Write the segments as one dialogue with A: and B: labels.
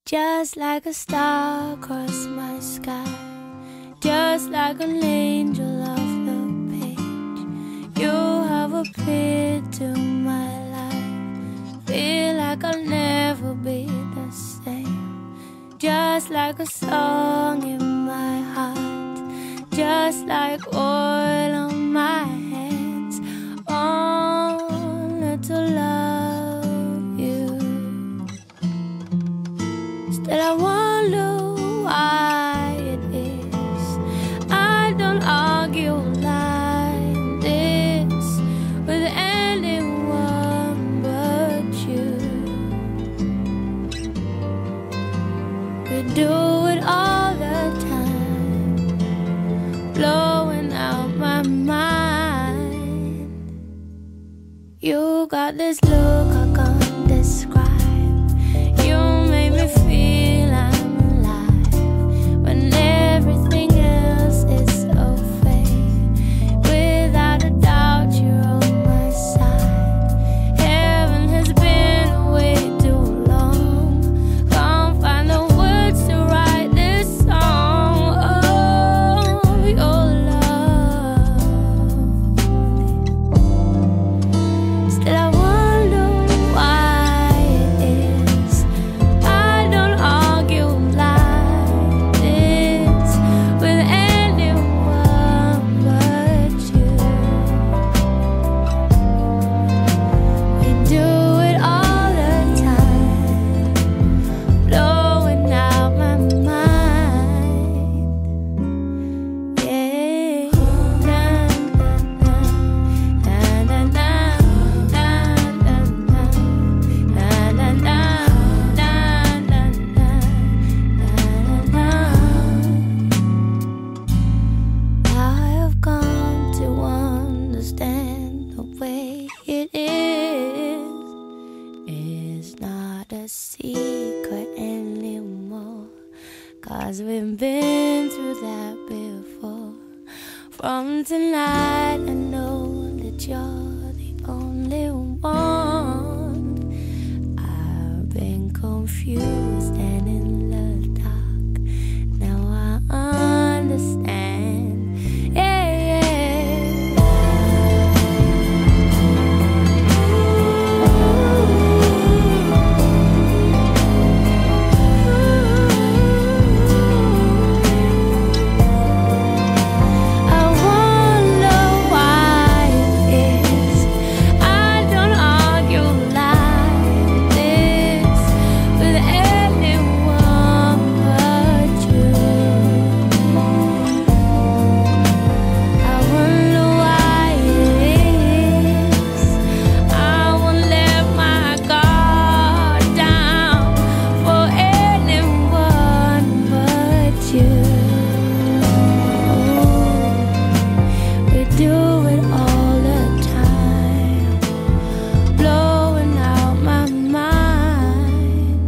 A: Just like a star across my sky, just like an angel off the page, you have appeared to my life. Feel like I'll never be the same. Just like a song in my heart, just like oil on my hands, only to love you. Still I wonder why it is I don't argue like this with anyone but you. We do it all the time, blowing out my mind. You got this look I can't describe. You make me feel I'm alive when everything else is so fake. Without a doubt, you're on my side. Heaven has been away too long. Can't find the words to write this song. Oh, your love. Still I wonder why it is I don't argue like this with anyone but you. We do it all the time, blowing out my mind. Yeah. Na, na, na, na, na, na, na, na, na, na, na, na, na. I have come to understand the way it is. It's not a secret anymore, 'cause we've been through that before. From tonight I know that you're the only one. I've been confused and in the dark. Now I understand. Yeah, yeah. I wonder why it is I don't argue like this with anyone but you. I wonder why it is I won't let my guard down for anyone but you. We do it all the time, blowing out my mind.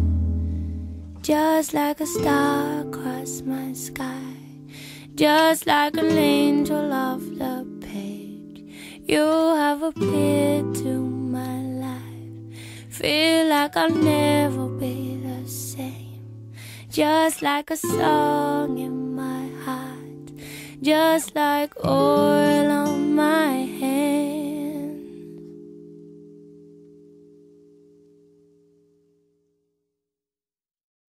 A: Just like a star across my sky, just like an angel off the page, you have appeared to my life. Feel like I'll never be the same. Just like a song in my heart, just like oil on my